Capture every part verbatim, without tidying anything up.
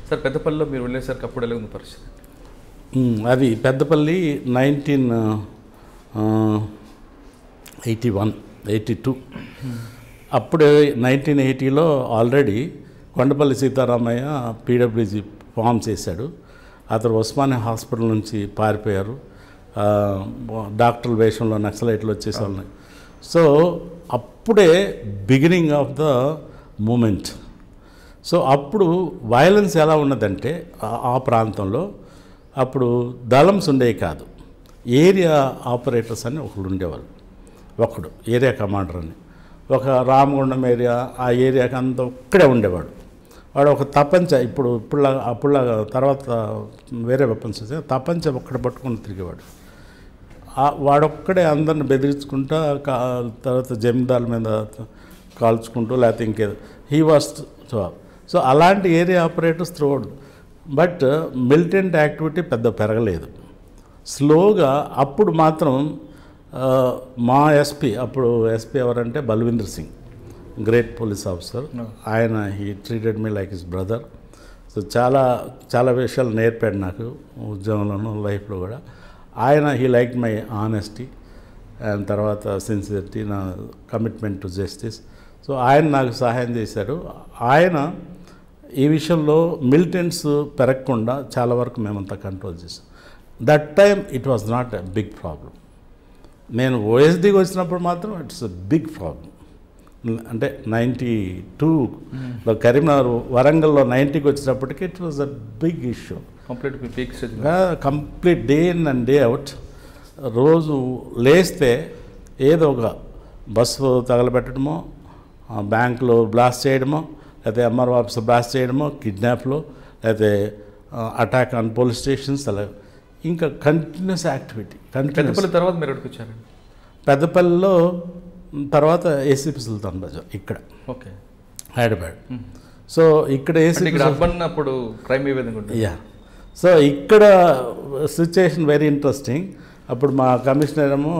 Sir పెద్దపల్లిలో మీరు వెళ్ళేసరికి అప్పుడు ఎలా ఉంది పరిస్థితి? అది Peddapalli nineteen eighty one eighty two అప్పుడే నైన్టీన్ ఎయిటీలో already Kondapalli Seetharamaiah PWG form చేశాడు. అతను ఉస్మానియా హాస్పిటల్ నుంచి పారిపోయారు. డాక్టర్ల వేషంలో నక్సలైట్లు వచ్చేసారు. సో అప్పుడే beginning of the moment. So అప్పుడు వైలెన్స్ ఎలా ఉన్నదంటే ఆ ప్రాంతంలో అప్పుడు దళమ్స్ ఉండేవి కాదు, ఏరియా ఆపరేటర్స్ అని ఒకడు ఉండేవాళ్ళు. ఒకడు ఏరియా కమాండర్ అని, ఒక రామగుండం ఏరియా ఆ ఏరియాకి అంతా ఒక్కడే ఉండేవాడు. వాడు ఒక తపంచ, ఇప్పుడు ఇప్పుడులాగా అప్పుడులాగా తర్వాత వేరే వెపన్స్ వచ్చాయి, తపంచ ఒక్కడే పట్టుకుని తిరిగేవాడు. వాడొక్కడే అందరిని బెదిరించుకుంటా తర్వాత జమీందారుల మీద కాల్చుకుంటూ లేకపోతే ఇంకేదో హీ వాస్. సో సో అలాంటి area operators throughout. But militant activity పెద్ద పెరగలేదు, స్లోగా. అప్పుడు మాత్రం మా ఎస్పీ, అప్పుడు ఎస్పీ ఎవరంటే Balvinder Singh, great police officer. ఆయన he treated me like his brother. So చాలా చాలా విషయాలు నేర్పాడు నాకు ఉద్యోగంలోనూ లైఫ్లో కూడా. ఆయన he like my honesty and తర్వాత సిన్సియరిటీ, నా కమిట్మెంట్ టు జస్టిస్. సో ఆయన నాకు సహాయం చేశాడు. ఆయన ఈ విషయంలో మిలిటెంట్స్ పెరగకుండా చాలా వరకు మేమంతా కంట్రోల్ చేసాం. That time it was not a big problem. నేను ఓఎస్డీకి వచ్చినప్పుడు మాత్రం ఇట్స్ ఎ బిగ్ ప్రాబ్లం. అంటే నైంటీ టూలో కరీంనగర్ వరంగల్లో నైంటీకి వచ్చినప్పటికీ it was a big issue. Complete complete day in and day out. రోజు లేస్తే ఏదో ఒక బస్సు తగలబెట్టడమో, బ్యాంకులో బ్లాస్ట్ చేయడమో, లేకపోతే ఎంఆర్ఓ ఆఫీస్ బ్లాస్ట్ చేయడమో, కిడ్నాప్లో, లేకపోతే అటాక్ ఆన్ పోలీస్ స్టేషన్స్, అలా ఇంకా కంటిన్యూస్ యాక్టివిటీ. పెద్దపల్లి తర్వాత మీరు ఎక్కడికి వచ్చారండి? పెద్దపల్లిలో తర్వాత ఏసీపీ సుల్తాన్ బజార్ ఇక్కడ, ఓకే, హైదరాబాద్. సో ఇక్కడ ఏసీపీ అర్బన్ అప్పుడు క్రైమ్ ఏ విధంగా ఉంటుంది? యా. సో ఇక్కడ సిచ్యుయేషన్ వెరీ ఇంట్రెస్టింగ్. అప్పుడు మా కమిషనర్ ఏమో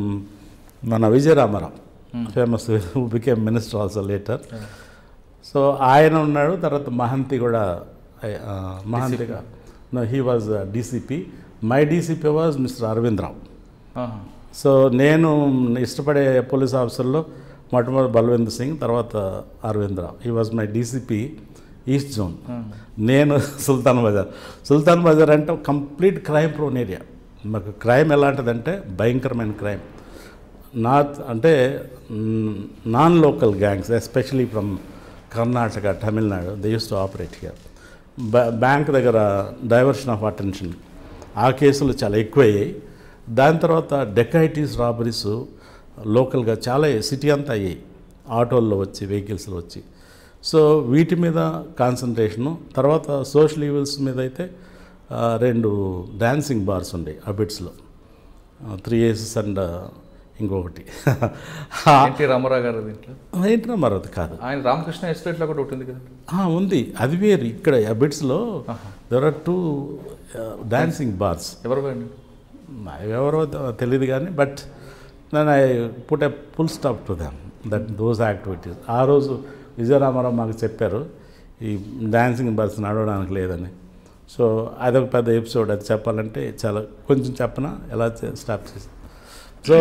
మన Vijayaramarao, famous, who became minister also later. So ఆయన ఉన్నాడు. తర్వాత మహంతి కూడా, మహంతిగా he was DCP. My DCP was mister Aravind Rao. So నేను ఇష్టపడే పోలీస్ ఆఫీసర్లో మొట్టమొదటి బల్వీందర్ సింగ్, తర్వాత Aravind Rao. He was my DCP east zone. నేను సుల్తాన్ బజార్. సుల్తాన్ బజార్ అంటే కంప్లీట్ క్రైమ్ ప్రోన్ ఏరియా. మాకు క్రైమ్ ఎలాంటిదంటే భయంకరమైన క్రైమ్. నార్త్ అంటే non local gangs, especially from Karnataka, Tamil Nadu, they use to operate here. Bank దగ్గర డైవర్షన్ ఆఫ్ అటెన్షన్, ఆ కేసులు చాలా ఎక్కువయ్యాయి. దాని తర్వాత డెకాయిటీస్, రాబరీస్ లోకల్గా చాలా సిటీ అంతా అయ్యాయి, ఆటోల్లో వచ్చి, వెహికల్స్లో వచ్చి. సో వీటి మీద కాన్సన్ట్రేషను. తర్వాత సోషల్ ఈవెల్స్ మీద అయితే రెండు డాన్సింగ్ బార్స్ ఉండే అబిట్స్లో, త్రీ ఏసెస్ అండ్ ఇంకొకటి ఎన్టీ రామారావు గారు. దీంట్లో ఎన్టీ రామారావు కాదు, ఆయన రామకృష్ణ ఎస్టేట్లో కూడా ఉంటుంది కదా. ఉంది, అది వేరు. ఇక్కడ అబిట్స్లో there are two dancing bars. ఎవరు ఎవరో తెలియదు కానీ, బట్ నేను I put a full stop to them, that those activities. ఆ రోజు విజయరామారావు మాకు చెప్పారు ఈ డాన్సింగ్ బార్స్ నడవడానికి లేదని. సో అదొక పెద్ద ఎపిసోడ్. అది చెప్పాలంటే చాలా కొంచెం చెప్పనా ఎలా స్టాప్ చేసి. సో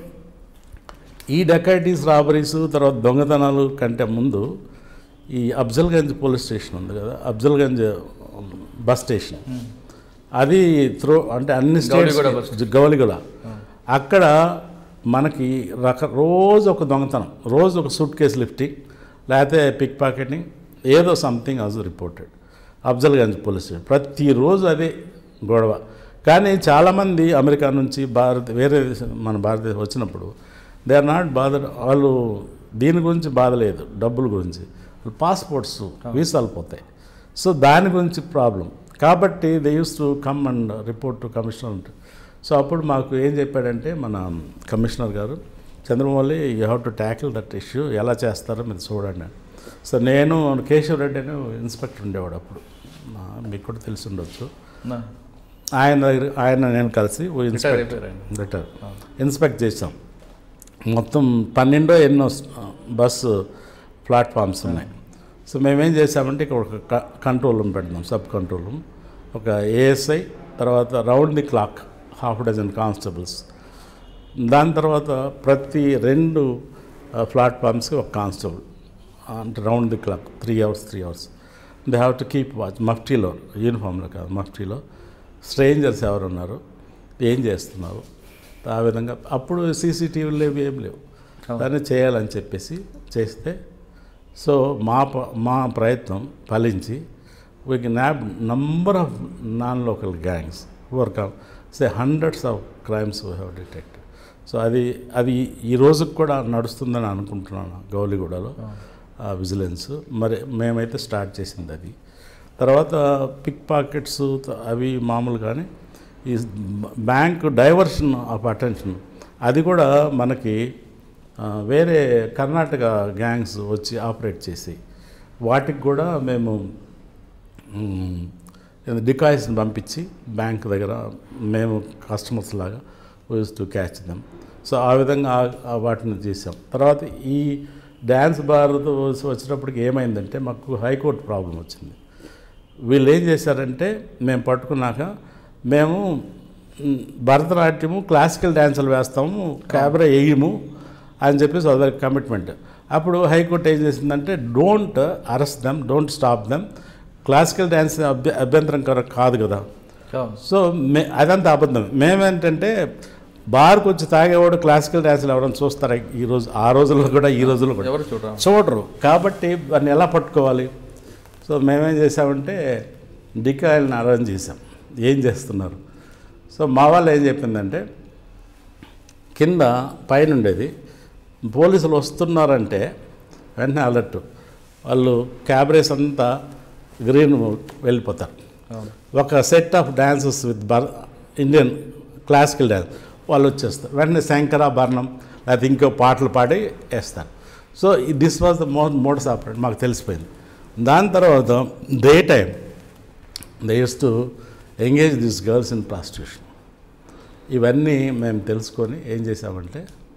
ఈ డెకాయిటీస్, రాబరీస్, తర్వాత దొంగతనాలు కంటే ముందు ఈ అఫ్జల్గంజ్ పోలీస్ స్టేషన్ ఉంది కదా, అఫ్జల్గంజ్ బస్ స్టేషన్, అది త్రో అంటే అన్ని స్టేట్స్, గౌలిగూడ, అక్కడ మనకి రక రోజు ఒక దొంగతనం, రోజు ఒక సూట్ కేసు లిఫ్టింగ్, లేకపోతే పిక్ పాకెటింగ్, ఏదో something as reported. Afzalgunj police station ప్రతిరోజు అదే గొడవ. కానీ చాలామంది అమెరికా నుంచి భారత్ వేరే మన భారతదేశం వచ్చినప్పుడు దే ఆర్ నాట్ బాదర్. వాళ్ళు దీని గురించి బాధ లేదు, డబ్బుల గురించి. పాస్పోర్ట్స్, వీసాలు పోతాయి. సో దాని గురించి ప్రాబ్లం. కాబట్టి they use to come and report to commissioner. So అప్పుడు మాకు ఏం చెప్పాడంటే మన commissioner garu, Chandramouli, you have to tackle that issue, ఎలా చేస్తారో మీరు చూడండి. సో నేను కేశవ్ రెడ్డి అని ఇన్స్పెక్టర్ ఉండేవాడు అప్పుడు, మీకు కూడా తెలిసి ఉండొచ్చు. ఆయన దగ్గర ఆయన నేను కలిసి ఇన్స్పెక్టర్ రిటైర్ ఇన్స్పెక్ట్ చేసాం. మొత్తం పన్నెండో ఎన్నో బస్సు ప్లాట్ఫామ్స్ ఉన్నాయి. సో మేమేం చేసామంటే ఇక్కడ ఒక కంట్రోల్ రూమ్ పెడదాం, సబ్ కంట్రోల్ రూమ్, ఒక ఏఎస్ఐ, తర్వాత round the clock half dozen constables, దాని తర్వాత ప్రతి రెండు ప్లాట్ఫామ్స్కి ఒక కానిస్టేబుల్, అంటే round the clock three hours three hours they have to keep watch. మఫ్టీలో, యూనిఫామ్లో కాదు, మఫ్టీలో స్ట్రేంజర్స్ ఎవరు ఉన్నారు, ఏం చేస్తున్నారు, ఆ విధంగా. అప్పుడు సీసీటీవీలు లేవు, ఏం లేవు, దాన్ని చేయాలని చెప్పేసి చేస్తే, సో మా మా ప్రయత్నం ఫలించి we can have number of non local gangs work say hundreds of crimes we have detected. So అది అది ఈ రోజుకి కూడా నడుస్తుందని అనుకుంటున్నాను గౌలిగూడలో విజిలెన్స్. మరి మేమైతే స్టార్ట్ చేసింది అది. తర్వాత పిక్ పాకెట్స్ అవి మామూలు, కానీ ఈ బ్యాంక్ డైవర్షన్ ఆఫ్ అటెన్షన్ అది కూడా మనకి వేరే కర్ణాటక గ్యాంగ్స్ వచ్చి ఆపరేట్ చేసి వాటికి కూడా మేము డికాయిస్ని పంపించి బ్యాంక్ దగ్గర మేము కస్టమర్స్ లాగా use to catch them. So ఆ విధంగా వాటిని చేసాం. తర్వాత ఈ డ్యాన్స్ బార్ వచ్చినప్పటికి ఏమైందంటే మాకు హైకోర్టు ప్రాబ్లం వచ్చింది. వీళ్ళు ఏం చేశారంటే మేము పట్టుకున్నాక మేము భరతనాట్యము క్లాసికల్ డ్యాన్సులు వేస్తాము, క్యాబరే వేయము అని చెప్పేసి అదొక కమిట్మెంట్. అప్పుడు హైకోర్టు ఏం చేసిందంటే don't arrest them, don't stop them, classical dance అభ్య అభ్యంతరం కాదు కదా. సో మే అదంతా అబద్ధం. మేమేంటంటే బార్కి వచ్చి తాగేవాడు క్లాసికల్ డ్యాన్సులు ఎవరైనా చూస్తారా ఈరోజు? ఆ రోజుల్లో కూడా ఈ రోజుల్లో కూడా ఎవరు చూడరు చూడరు కాబట్టి వాడిని ఎలా పట్టుకోవాలి? సో మేమేం చేసామంటే డికాయిల్ని అరేంజ్ చేసాం. ఏం చేస్తున్నారు? సో మా వాళ్ళు ఏం చెప్పిందంటే కింద పైన ఉండేది పోలీసులు వస్తున్నారంటే వెంటనే అలర్ట్, వాళ్ళు క్యాబరేస్ అంతా గ్రీన్ వెళ్ళిపోతారు. ఒక set of dances with bar Indian classical dance వాళ్ళు వచ్చేస్తారు. వెంటనే శంకరాభరణం లేకపోతే ఇంకో పాటలు పాడి వేస్తారు. So this was the mo modus operate మాకు తెలిసిపోయింది. దాని తర్వాత day time they use to engage this girls in prostitution. ఇవన్నీ మేము తెలుసుకొని ఏం చేసామంటే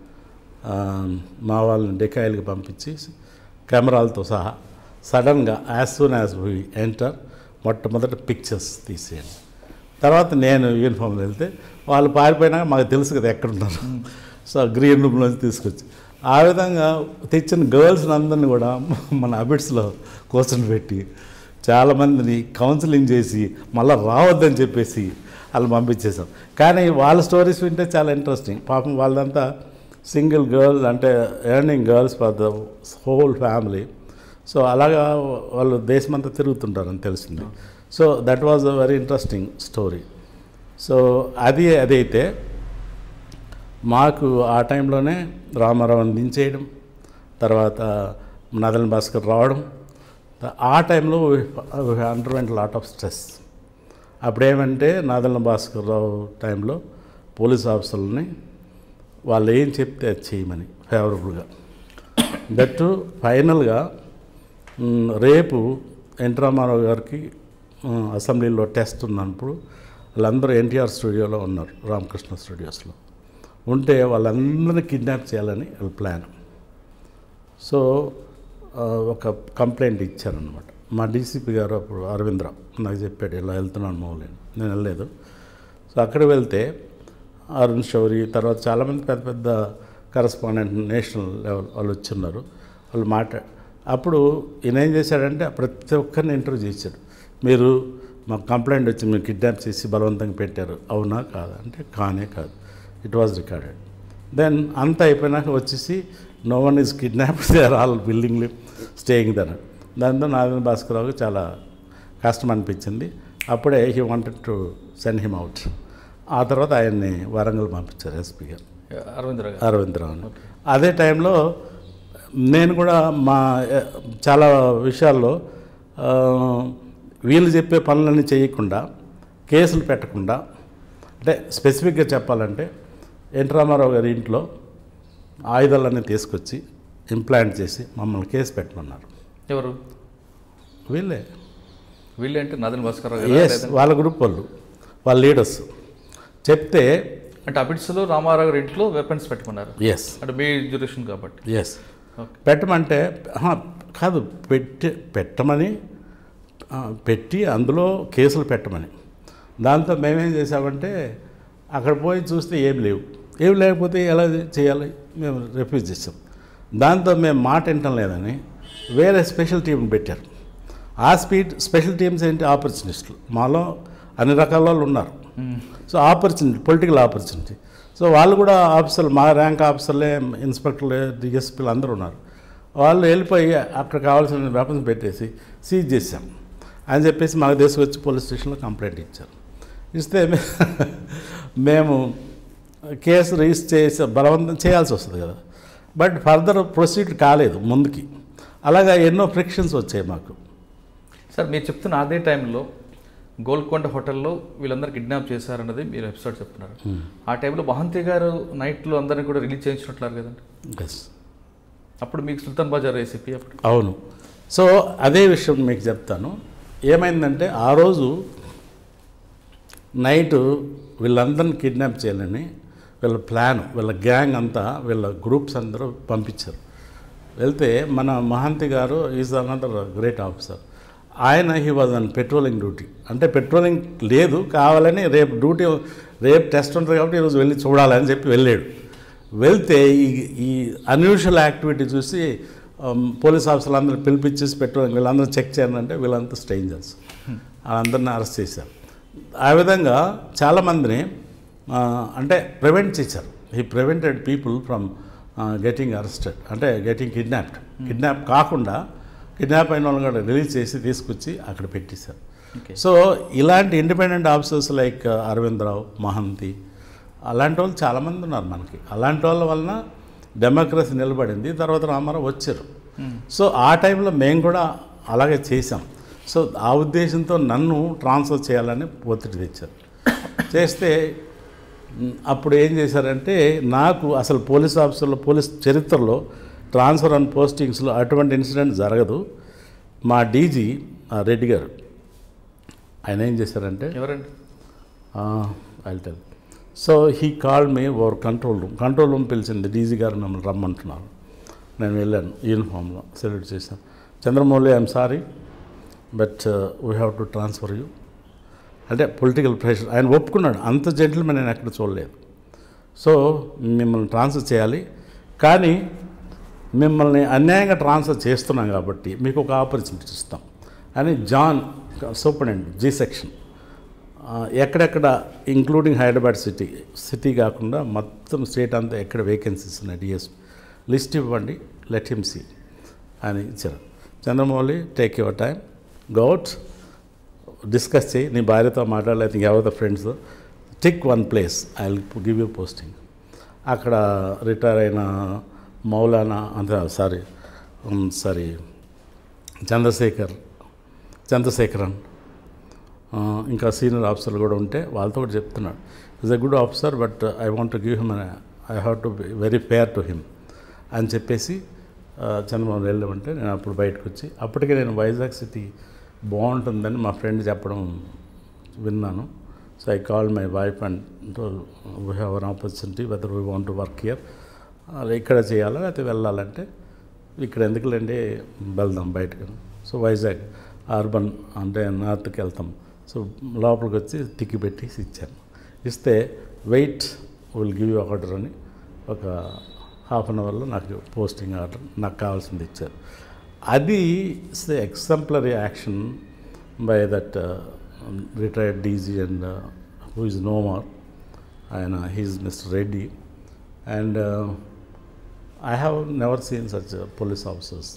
మా వాళ్ళని డెకాయిల్కి పంపించి కెమెరాలతో సహా సడన్గా as soon as we enter మొట్టమొదట పిక్చర్స్ తీసేయండి. తర్వాత నేను యూనిఫామ్లో వెళ్తే వాళ్ళు పారిపోయినాక మాకు తెలుసు కదా ఎక్కడున్నారు. సో గ్రీన్ రూమ్లోంచి తీసుకొచ్చి ఆ విధంగా తెచ్చిన గర్ల్స్ని అందరినీ కూడా మన అబిట్స్లో కూర్చొని పెట్టి చాలామందిని కౌన్సిలింగ్ చేసి మళ్ళీ రావద్దని చెప్పేసి వాళ్ళు పంపించేసాం. కానీ వాళ్ళ స్టోరీస్ వింటే చాలా ఇంట్రెస్టింగ్. పాపం వాళ్ళంతా సింగిల్ గర్ల్స్, అంటే earning girls for the whole family. So అలాగా వాళ్ళు దేశమంతా తిరుగుతుంటారని తెలిసింది. So that was a very interesting story. So అది అదైతే మాకు ఆ టైంలోనే రామారావుని దించేయడం, తర్వాత నదల భాస్కర్ రావడం, ఆ టైంలో అండర్వెంట్ లాట్ ఆఫ్ స్ట్రెస్. అప్పుడేమంటే నాదెళ్ల భాస్కర్ రావు టైంలో పోలీస్ ఆఫీసర్లని వాళ్ళు ఏం చెప్తే అది చేయమని ఫేవరబుల్గా. దట్ ఫైనల్గా రేపు ఎన్ రామారావు గారికి అసెంబ్లీలో టెస్ట్ ఉన్నప్పుడు వాళ్ళందరూ ఎన్టీఆర్ స్టూడియోలో ఉన్నారు, రామకృష్ణ స్టూడియోస్లో ఉంటే వాళ్ళందరినీ కిడ్నాప్ చేయాలని వాళ్ళ ప్లాన్. సో ఒక కంప్లైంట్ ఇచ్చారనమాట. మా డీసీపీ గారు అప్పుడు అరవింద్రావు నాకు చెప్పాడు, ఇలా వెళ్తున్నాను మౌలేని. నేను వెళ్ళలేదు. సో అక్కడికి వెళ్తే అరుణ్ శౌరి, తర్వాత చాలామంది పెద్ద పెద్ద కరస్పాండెంట్ నేషనల్ లెవెల్ వాళ్ళు వచ్చిన్నారు. వాళ్ళు మాట్లా అప్పుడు ఈయన ఏం చేశాడంటే ప్రతి ఒక్కరిని ఇంటర్వ్యూ చేశాడు. మీరు మాకు కంప్లైంట్ వచ్చి మీరు కిడ్నాప్ చేసి బలవంతంగా పెట్టారు, అవునా కాదా అంటే కానే కాదు, ఇట్ వాజ్ రికార్డెడ్. దెన్ అంతా అయిపోయినాక వచ్చేసి no one is kidnapped, they are all బిల్డింగ్లీ స్టేయింగ్ దర్. దాంతో నారాయణ భాస్కర్రావుకి చాలా కష్టం అనిపించింది. అప్పుడే he wanted to send him out. ఆ తర్వాత ఆయన్ని వరంగల్ పంపించారు ఎస్పీ గారు అరవిందరావు అరవిందరావుని. అదే టైంలో నేను కూడా మా చాలా విషయాల్లో వీళ్ళు చెప్పే పనులన్నీ చేయకుండా, కేసులు పెట్టకుండా, అంటే స్పెసిఫిక్గా చెప్పాలంటే ఎన్ రామారావు గారి ఇంట్లో ఆయుధాలన్నీ తీసుకొచ్చి ఇంప్లాంట్ చేసి మమ్మల్ని కేసు పెట్టమన్నారు. ఎవరు వీళ్ళే వీళ్ళే అంటే నాదెళ్ల భాస్కర్ ఎస్ వాళ్ళ గ్రూప్ వాళ్ళు, వాళ్ళ లీడర్స్ చెప్తే, అంటే అబిడ్స్లో రామారావు గారి ఇంట్లో వెపన్స్ పెట్టుకున్నారు. ఎస్ అంటే మీ జ్యూరిషన్ కాబట్టి ఎస్ పెట్టమంటే కాదు పెట్టి పెట్టమని పెట్టి అందులో కేసులు పెట్టమని. దాంతో మేమేం చేసామంటే అక్కడ పోయి చూస్తే ఏం లేవు. ఏం లేకపోతే ఎలా చేయాలి, మేము రిఫ్యూజ్ చేసాం. దాంతో మేము మాట వింటం లేదని వేరే స్పెషల్ టీంని పెట్టారు. ఆ స్పీడ్ స్పెషల్ టీమ్స్ ఏంటి, ఆపర్చునిస్టులు. మాలో అన్ని రకాల వాళ్ళు ఉన్నారు. So opportunity, political opportunity. So వాళ్ళు కూడా ఆఫీసర్లు, మా ర్యాంక్ ఆఫీసర్లే, ఇన్స్పెక్టర్లే, డిఎస్పీలు అందరూ ఉన్నారు. వాళ్ళు వెళ్ళిపోయి అక్కడ కావాల్సిన వెపన్స్ పెట్టేసి సీజ్ చేశాం అని చెప్పేసి మాకు తీసుకొచ్చి పోలీస్ స్టేషన్లో కంప్లైంట్ ఇచ్చారు. ఇస్తే మేము కేసు రిజిస్టర్ చేసి బలవంతం చేయాల్సి వస్తుంది కదా. బట్ ఫర్దర్ ప్రొసీడ్ కాలేదు ముందుకి. అలాగా ఎన్నో ఫ్రిక్షన్స్ వచ్చాయి మాకు. సార్ మీరు చెప్తున్న అదే టైంలో గోల్కొండ హోటల్లో వీళ్ళందరూ కిడ్నాప్ చేశారన్నది మీరు ఎపిసోడ్ చెప్తున్నారు. ఆ టైంలో మహంతి గారు నైట్లో అందరినీ కూడా రిలీజ్ చేయించినట్లున్నారు కదండి. ఎస్, అప్పుడు మీకు సుల్తాన్ బజార్ ఏసీపీ అప్పుడు. అవును. సో అదే విషయం మీకు చెప్తాను. ఏమైందంటే ఆ రోజు నైటు వీళ్ళందరినీ కిడ్నాప్ చేయాలని వీళ్ళ ప్లాన్, వీళ్ళ గ్యాంగ్ అంతా, వీళ్ళ గ్రూప్స్ అందరూ పంపించారు. వెళ్తే మన Mahanti garu is another great officer. ఆయన he was on patrolling duty. అంటే పెట్రోలింగ్ లేదు, కావాలని రేపు డ్యూటీ, రేపు టెస్ట్ ఉంటుంది కాబట్టి ఈరోజు వెళ్ళి చూడాలని చెప్పి వెళ్ళాడు. వెళ్తే ఈ ఈ అన్యూజువల్ యాక్టివిటీ చూసి పోలీస్ ఆఫీసర్లు అందరూ పిలిపించేసి పెట్రోలింగ్ వీళ్ళందరూ చెక్ చేయాలంటే వీళ్ళంతా స్ట్రేంజర్స్, వాళ్ళందరినీ అరెస్ట్ చేశారు. ఆ విధంగా చాలామందిని అంటే ప్రివెంట్ చేశారు. He prevented people from getting arrested, అంటే గెటింగ్ కిడ్నాప్డ్. కిడ్నాప్ కాకుండా కిడ్నాప్ అయిన వాళ్ళని కూడా రిలీజ్ చేసి తీసుకొచ్చి అక్కడ పెట్టేశారు. సో ఇలాంటి independent officers like Aravind Rao, Mahanti, అలాంటి వాళ్ళు చాలామంది ఉన్నారు మనకి. అలాంటి వాళ్ళ వలన డెమోక్రసీ నిలబడింది. తర్వాత రామారావు వచ్చారు. సో ఆ టైంలో మేము కూడా అలాగే చేసాం. సో ఆ ఉద్దేశంతో నన్ను ట్రాన్స్ఫర్ చేయాలని ఒత్తిడి తెచ్చారు. చేస్తే అప్పుడు ఏం చేశారంటే నాకు అసలు పోలీస్ ఆఫీసర్లో, పోలీస్ చరిత్రలో ట్రాన్స్ఫర్ అండ్ పోస్టింగ్స్లో అటువంటి ఇన్సిడెంట్ జరగదు. మా డీజీ రెడ్డి గారు ఆయన ఏం చేశారంటే, ఎవరండి I tell. So he called me over control room. Control room పిలిచింది, డీజీ గారు మిమ్మల్ని రమ్మంటున్నారు. నేను వెళ్ళాను యూనిఫామ్లో, సెల్యూట్ చేశాను. Chandramouli, I'm sorry but we have to transfer you అంటే పొలిటికల్ ప్రెషర్. ఆయన ఒప్పుకున్నాడు. అంత జెంటిల్మెన్ నేను ఎక్కడ చూడలేదు. సో మిమ్మల్ని ట్రాన్స్ఫర్ చేయాలి, కానీ మిమ్మల్ని అన్యాయంగా ట్రాన్స్ఫర్ చేస్తున్నాం కాబట్టి మీకు ఒక ఆపర్చునిటీ ఇస్తాం అని జాన్ సూపరింటెండెంట్ జీ సెక్షన్ ఎక్కడెక్కడ ఇంక్లూడింగ్ హైదరాబాద్ సిటీ సిటీ కాకుండా మొత్తం స్టేట్ అంతా ఎక్కడ వేకెన్సీస్ ఉన్నాయి డిఎస్పీ లిస్ట్ ఇవ్వండి, లెట్ హిమ్ సీ అని ఇచ్చారు. చంద్రమౌళి, టేక్ యువర్ టైం, గౌట్, డిస్కస్ చేయి, నీ భార్యతో మాట్లాడలేదు, ఇంకెవరితో friends, tick one place, I will give you posting. అక్కడ రిటైర్ అయిన మౌలానా అంతే సారీ సారీ చంద్రశేఖర్ చంద్రశేఖరన్ ఇంకా సీనియర్ ఆఫీసర్లు కూడా ఉంటే వాళ్ళతో కూడా చెప్తున్నాడు, is a good officer but I want to give him I have to be very fair to him అని చెప్పేసి చంద్రబాబు వెళ్ళమంటే నేను అప్పుడు బయటకు వచ్చి, అప్పటికే నేను వైజాగ్ సిటీ బాగుంటుందని మా ఫ్రెండ్ చెప్పడం విన్నాను. So I call my wife and we have an opportunity whether we want to work here, ఇక్కడ చేయాలా లేకపోతే వెళ్ళాలంటే ఇక్కడ ఎందుకులేండి వెళ్దాం బయటకు. సో వైజాగ్ అర్బన్ అంటే నార్త్కి వెళ్తాం. సో లోపలికి వచ్చి తిక్కి పెట్టేసి ఇచ్చాను. ఇస్తే wait will give you order అని ఒక హాఫ్ అన్ అవర్లో నాకు పోస్టింగ్ ఆర్డర్ నాకు కావాల్సింది ఇచ్చారు. అది it's exemplary action by that retired DG and who is no more, ఆయన he's mister Reddy, and I have never seen such uh, police officers.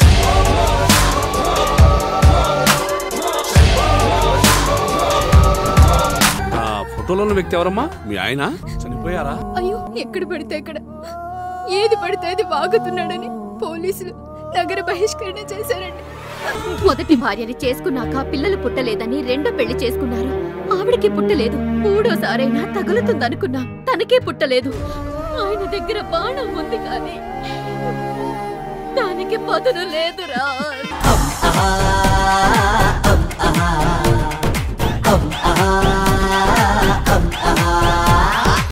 ఫోటోలో వ్యక్తి ఎవరమ్మా? మీ ఆయన చనిపోయారా? అయ్యో, ఎక్కడ పడితే అక్కడ ఏది పడితే అది వాగుతున్నాడని పోలీసులు నగర బహిష్కరణ చేశారండి. మొదటి భార్యని చేసుకున్నాక పిల్లలు పుట్టలేదని రెండో పెళ్లి చేసుకున్నారు. ఆవిడకి పుట్టలేదు. మూడోసారైనా తగులుతుందనుకున్నా, తనకే పుట్టలేదు. ఆయన దగ్గర బాణం ఉంది కానీ దానికి పదును లేదురా.